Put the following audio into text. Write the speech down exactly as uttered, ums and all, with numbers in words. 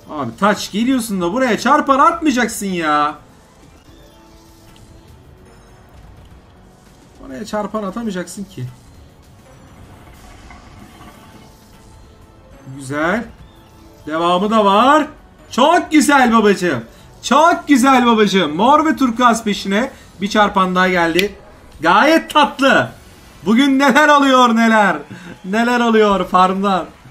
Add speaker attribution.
Speaker 1: Abi taç geliyorsun da buraya çarpan atmayacaksın ya. Oraya çarpan atamayacaksın ki. Güzel. Devamı da var. Çok güzel babacığım. Çok güzel babacığım. Mor ve turkuaz peşine bir çarpan daha geldi. Gayet tatlı. Bugün neler oluyor neler. Neler oluyor farmdan.